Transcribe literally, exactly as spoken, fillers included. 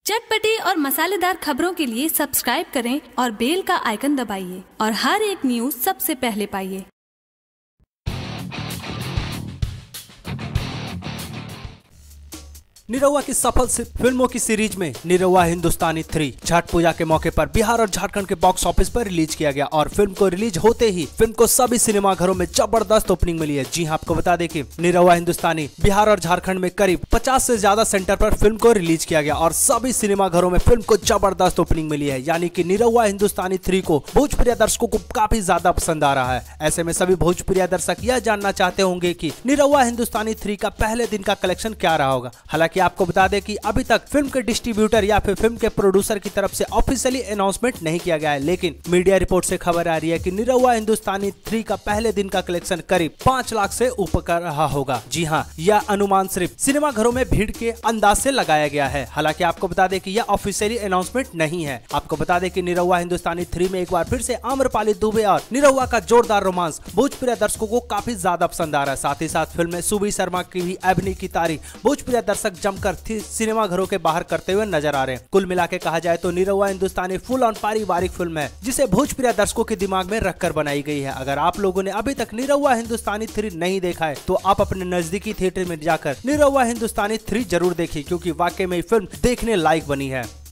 चटपटी और मसालेदार खबरों के लिए सब्सक्राइब करें और बेल का आइकन दबाइए और हर एक न्यूज़ सबसे पहले पाइए। निरहुआ की सफल फिल्मों की सीरीज में निरहुआ हिंदुस्तानी थ्री छठ पूजा के मौके पर बिहार और झारखंड के बॉक्स ऑफिस पर रिलीज किया गया और फिल्म को रिलीज होते ही फिल्म को सभी सिनेमा घरों में जबरदस्त ओपनिंग मिली है। जी हां, आपको बता दें कि निरहुआ हिंदुस्तानी बिहार और झारखंड में करीब पचास से ज्यादा सेंटर पर फिल्म को रिलीज किया गया और सभी सिनेमा घरों में फिल्म को जबरदस्त ओपनिंग मिली है। यानी कि निरहुआ हिंदुस्तानी थ्री को भोजपुरी दर्शकों को काफी ज्यादा पसंद आ रहा है। ऐसे में सभी भोजपुरी दर्शक यह जानना चाहते होंगे कि निरहुआ हिंदुस्तानी थ्री का पहले दिन का कलेक्शन क्या रहा होगा। हालांकि आपको बता दें कि अभी तक फिल्म के डिस्ट्रीब्यूटर या फिर फिल्म के प्रोड्यूसर की तरफ से ऑफिशियली अनाउंसमेंट नहीं किया गया है, लेकिन मीडिया रिपोर्ट से खबर आ रही है कि निरहुआ हिंदुस्तानी थ्री का पहले दिन का कलेक्शन करीब पाँच लाख से ऊपर का रहा होगा। जी हां, यह अनुमान सिर्फ सिनेमा घरों में भीड़ के अंदाज से लगाया गया है। हालांकि आपको बता दें कि यह ऑफिशियली अनाउंसमेंट नहीं है। आपको बता दें कि निरहुआ हिंदुस्तानी थ्री में एक बार फिर से आम्रपाली दुबे और निरहुआ का जोरदार रोमांस भोजपुरी दर्शकों को काफी ज्यादा पसंद आ रहा है। साथ ही साथ फिल्म में सुबी शर्मा की भी अभिनय की तारीफ भोजपुरी दर्शक जमकर सिनेमा घरों के बाहर करते हुए नजर आ रहे हैं। कुल मिला के कहा जाए तो निरहुआ हिंदुस्तानी फुल ऑन पारिवारिक फिल्म है जिसे भोजपुरी दर्शकों के दिमाग में रखकर बनाई गई है। अगर आप लोगों ने अभी तक निरहुआ हिंदुस्तानी थ्री नहीं देखा है तो आप अपने नजदीकी थिएटर में जाकर निरहुआ हिंदुस्तानी थ्री जरूर देखिए, क्योंकि वाकई में फिल्म देखने लायक बनी है।